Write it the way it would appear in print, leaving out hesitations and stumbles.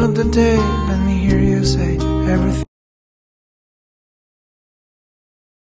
of the day, let me hear you say everything.